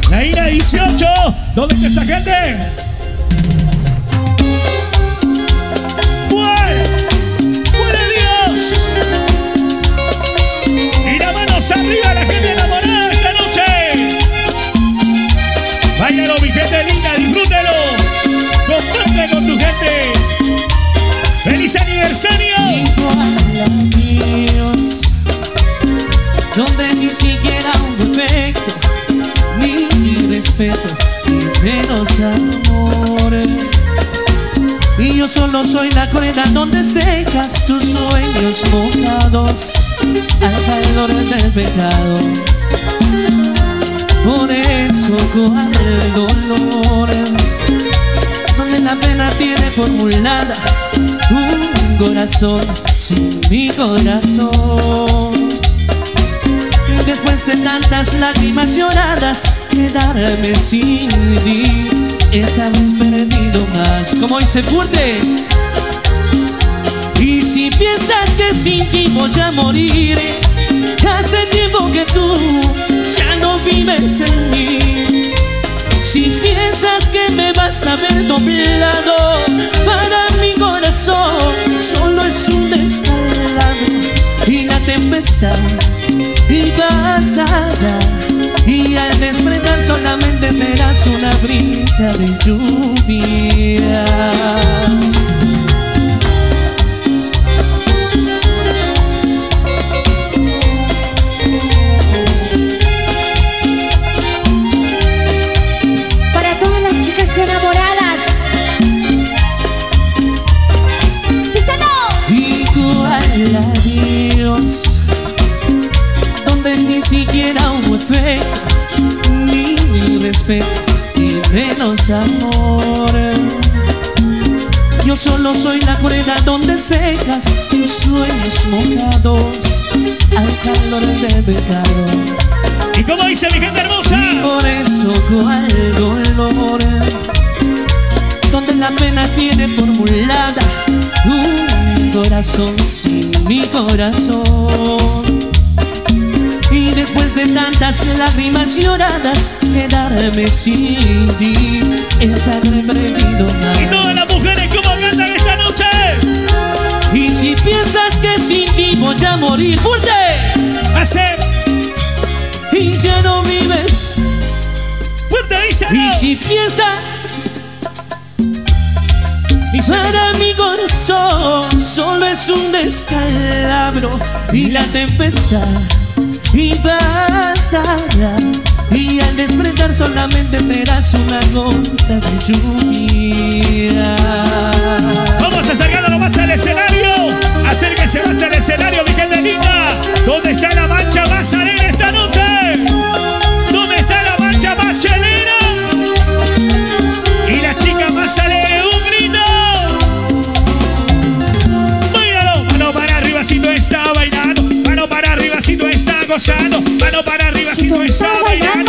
La INA 18. ¿Dónde está esa gente? ¡Fuera! ¡Fuera Dios! Y las manos arriba, la gente enamorada esta noche. Váyalo, mi gente linda, disfrútelo. Comparte con tu gente. ¡Feliz aniversario! Igual a Dios, donde ni siquiera un defecto, ni respeto, ni menos amor. Y yo solo soy la cuerda donde secas tus sueños mojados al calor del pecado. Por eso con el dolor, donde la pena tiene formulada un corazón sin mi corazón. Y después de tantas lágrimas lloradas, quedarme sin ti es haber perdido más. Como dice fuerte. Y si piensas que sin ti voy a morir, hace tiempo que tú ya no vives en mí. Si piensas que me vas a ver doblado, para mi corazón solo es un descalabro y la tempestad y pasará, y al despertar solamente serás una brisa de lluvia. Enamoradas, igual a Dios, donde ni siquiera hubo efecto, ni respeto, ni menos amor. Yo solo soy la cuerda donde secas tus sueños mojados al calor del pecado. ¿Y cómo dice mi gente hermosa? Y por eso con el dolor, donde la pena tiene formulada un corazón sin mi corazón. Y después de tantas lágrimas lloradas, quedarme sin ti es haber perdido más. Y todas las mujeres, ¿cómo cantan esta noche? Y si piensas que sin ti voy a morir, fuerte, Hacer y ya no vives. fuerte, díselo. Y si piensas, para mi corazón solo es un descalabro y la tempestad y pasará, y al despertar solamente serás una gota de lluvia. Vamos acercándonos más al escenario. Acérquense más al escenario, mi gente linda. ¿Dónde está la mancha más alegre esta noche? ¿Dónde está la mancha más chelera? Y la chica más alegre, un grito. Míralo, mano para arriba si tú estás bailando. Mano para arriba si tú estás gozando. Mano para arriba si tú estás bailando.